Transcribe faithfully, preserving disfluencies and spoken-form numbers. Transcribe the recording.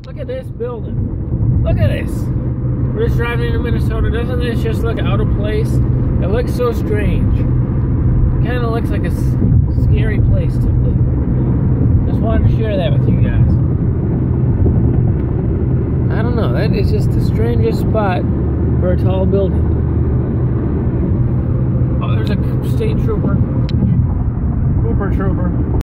Look at this building. Look at this. We're just driving into Minnesota. Doesn't this just look out of place? It looks so strange. It kind of looks like a scary place to live. Just wanted to share that with you guys. I don't know. That is just the strangest spot for a tall building. Oh, there's a state trooper. Cooper trooper.